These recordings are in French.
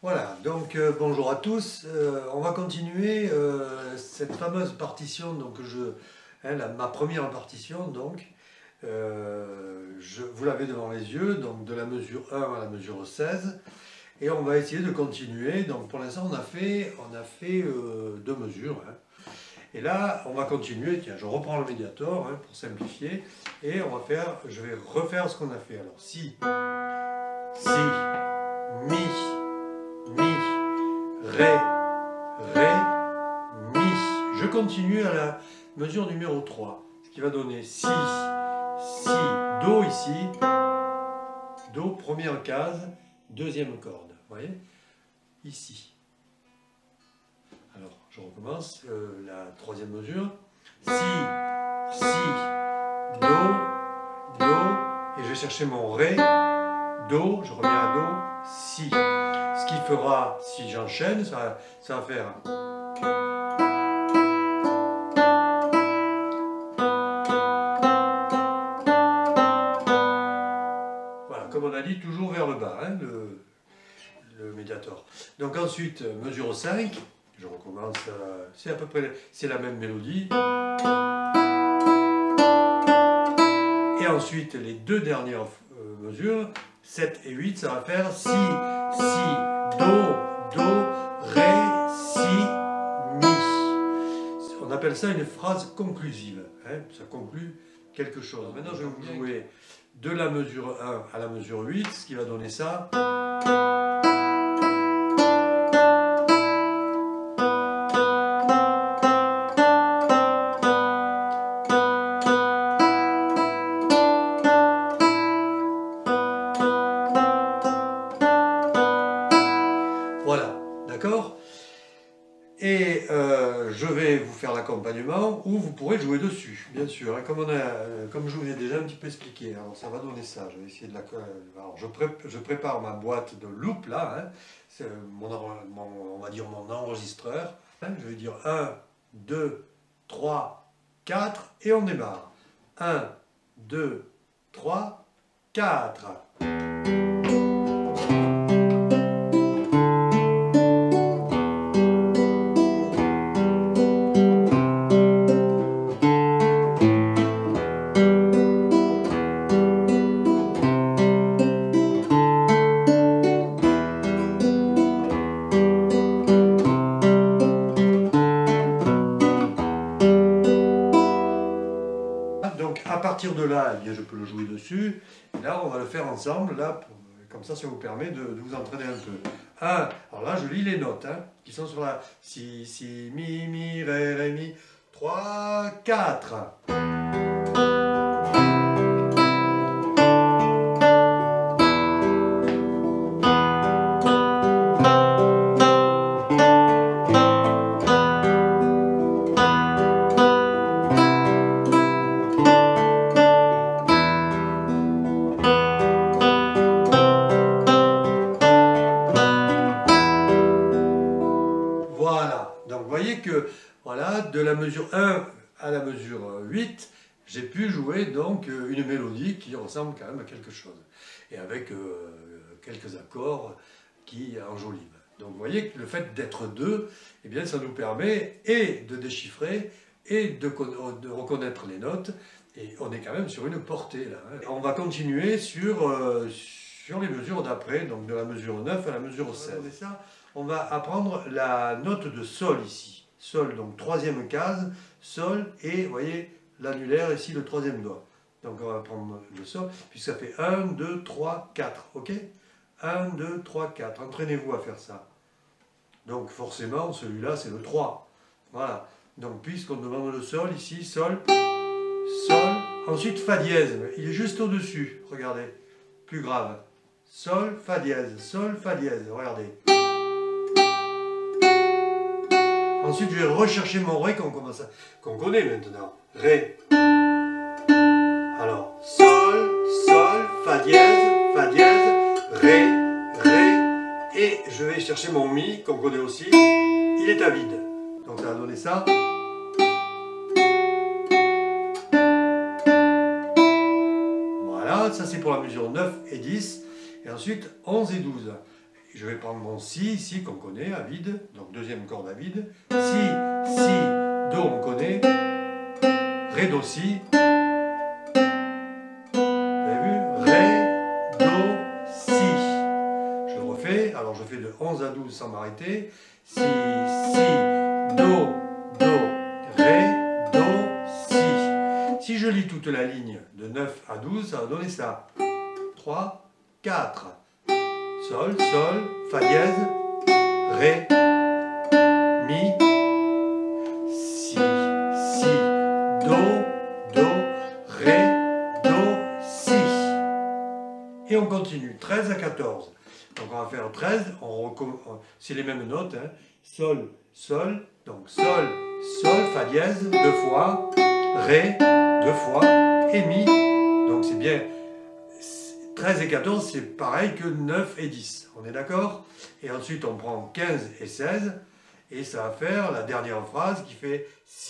Voilà, donc bonjour à tous. On va continuer cette fameuse partition, donc ma première partition, donc vous l'avez devant les yeux, donc de la mesure 1 à la mesure 16, et on va essayer de continuer. Donc pour l'instant on a fait deux mesures, hein. Et là on va continuer. Tiens, je reprends le médiator, hein, pour simplifier, et je vais refaire ce qu'on a fait. Alors si, mi, ré, mi. Je continue à la mesure numéro 3, ce qui va donner si, do ici, do, première case, deuxième corde, vous voyez, ici. Alors, je recommence la troisième mesure, si, do, et je vais chercher mon ré, do, je reviens à do, si. Ce qui fera, si j'enchaîne, ça va faire... Voilà, comme on a dit, toujours vers le bas, hein, le médiator. Donc ensuite, mesure 5, je recommence, c'est à peu près, c'est la même mélodie. Et ensuite, les deux dernières mesures, 7 et 8, ça va faire si, do, ré, si, mi. On appelle ça une phrase conclusive, hein, ça conclut quelque chose. Maintenant, je vais vous jouer de la mesure 1 à la mesure 8, ce qui va donner ça. Voilà, d'accord? Et je vais vous faire l'accompagnement où vous pourrez jouer dessus, bien sûr, hein, comme je vous ai déjà un petit peu expliqué. Alors ça va donner ça, je vais essayer de la... Alors je prépare ma boîte de loop là, hein, c'est on va dire mon enregistreur. Hein, je vais dire 1, 2, 3, 4 et on démarre. 1, 2, 3, 4. Donc à partir de là, eh bien, je peux le jouer dessus. Et là, on va le faire ensemble, là, comme ça vous permet de vous entraîner un peu. Alors là, je lis les notes, hein, qui sont sur la si, mi, ré, mi, 3, 4. Voilà, donc vous voyez que voilà, de la mesure 1 à la mesure 8, j'ai pu jouer donc une mélodie qui ressemble quand même à quelque chose. Et avec quelques accords qui enjolivent. Donc vous voyez que le fait d'être deux, eh bien, ça nous permet et de déchiffrer et de reconnaître les notes. Et on est quand même sur une portée là, hein. On va continuer sur les mesures d'après, donc de la mesure 9 à la mesure 16. On va apprendre la note de sol ici. Sol, donc troisième case, sol, et vous voyez l'annulaire ici, le troisième doigt. Donc on va prendre le sol, puis ça fait 1, 2, 3, 4, ok? 1, 2, 3, 4, entraînez-vous à faire ça. Donc forcément, celui-là c'est le 3. Voilà, donc puisqu'on demande le sol ici, sol, sol, ensuite fa dièse, il est juste au-dessus, regardez, plus grave. Sol, fa dièse, regardez. Ensuite, je vais rechercher mon ré qu'on connaît maintenant. Ré. Alors, sol, fa dièse, ré, et je vais chercher mon mi qu'on connaît aussi. Il est à vide. Donc ça va donner ça. Voilà, ça c'est pour la mesure 9 et 10. Et ensuite 11 et 12. je vais prendre mon si ici qu'on connaît à vide, donc deuxième corde à vide. Si, do on connaît, ré, do, si. Vous avez vu? Ré, do, si. Je le refais, alors je fais de 11 à 12 sans m'arrêter. Si, do, ré, do, si. Si je lis toute la ligne de 9 à 12, ça va donner ça. 3, 4. Sol, sol, fa dièse, ré, mi, si, do, ré, do, si. Et on continue, 13 à 14. Donc on va faire 13, c'est les mêmes notes, hein. Sol, sol, donc sol, sol, fa dièse, 2 fois, ré, 2 fois, et mi, donc c'est bien. 13 et 14, c'est pareil que 9 et 10, on est d'accord? Et ensuite, on prend 15 et 16, et ça va faire la dernière phrase qui fait si,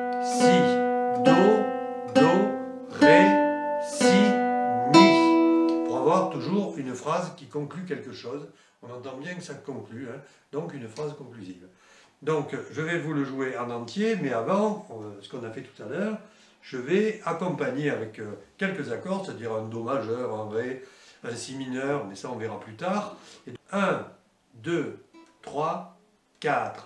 do, ré, si, mi. Pour avoir toujours une phrase qui conclut quelque chose. On entend bien que ça conclut, hein, donc une phrase conclusive. Donc, je vais vous le jouer en entier, mais avant, ce qu'on a fait tout à l'heure, je vais accompagner avec quelques accords, c'est-à-dire un Do majeur, un Ré, un Si mineur, mais ça on verra plus tard. 1, 2, 3, 4.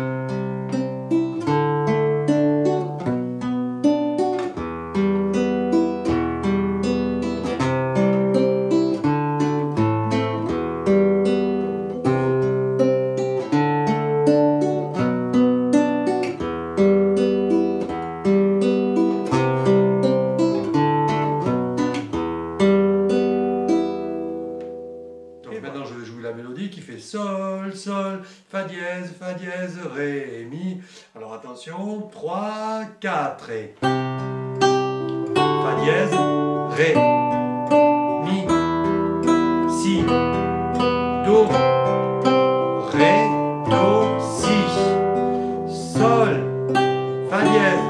Maintenant, je vais jouer la mélodie qui fait sol, sol, fa dièse, ré, mi. Alors attention, 3, 4 et fa dièse, ré, mi, si, do, ré, do, si, sol, fa dièse.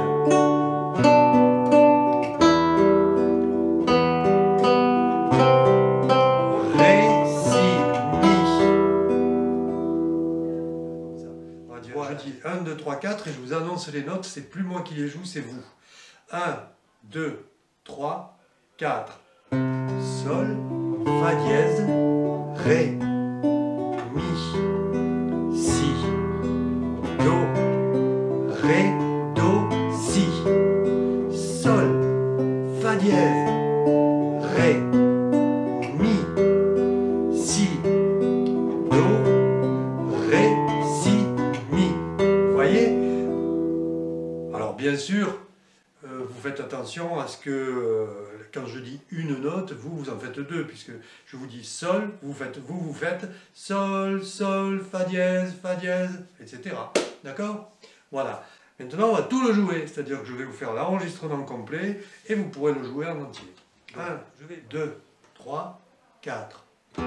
Je dis 1, 2, 3, 4 et je vous annonce les notes, c'est plus moi qui les joue, c'est vous. 1, 2, 3, 4. Sol, fa dièse, ré, mi, si, do, ré, do, si. Sol, fa dièse, ré, mi, si, do, ré, si, mi. Vous voyez? Alors bien sûr, vous faites attention à ce que quand je dis une note, vous en faites deux, puisque je vous dis sol, vous faites sol, sol, fa dièse, etc. D'accord? Voilà. Maintenant, on va tout le jouer, c'est-à-dire que je vais vous faire l'enregistrement complet et vous pourrez le jouer en entier. 1, 2, 3, 4.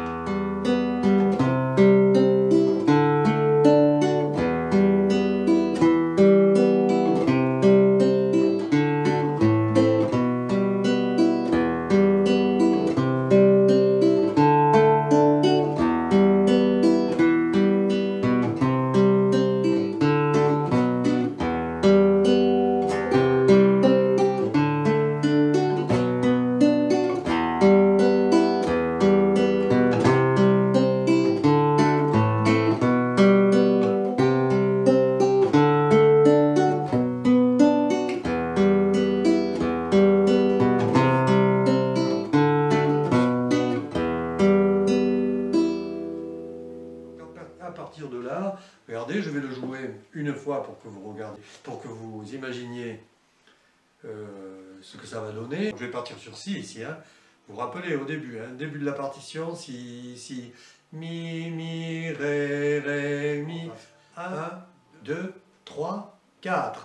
À partir de là, regardez, je vais le jouer une fois pour que vous regardiez, pour que vous imaginiez ce que ça va donner. Je vais partir sur si ici, hein. Vous vous rappelez au début, hein, début de la partition, si, mi, ré, mi. 1, 2, 3, 4.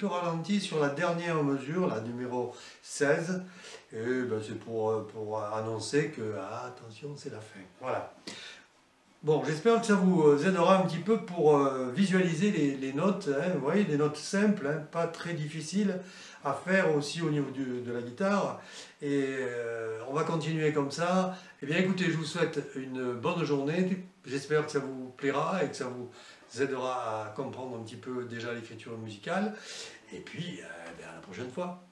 peu ralenti sur la dernière mesure, la numéro 16. Et ben, c'est pour annoncer que, ah, attention, c'est la fin. Voilà. Bon, j'espère que ça vous aidera un petit peu pour visualiser les notes. Hein, vous voyez, des notes simples, hein, pas très difficiles à faire aussi au niveau de la guitare. Et on va continuer comme ça. Eh bien, écoutez, je vous souhaite une bonne journée. J'espère que ça vous plaira et que ça vous aidera à comprendre un petit peu déjà l'écriture musicale. Et puis, à la prochaine fois.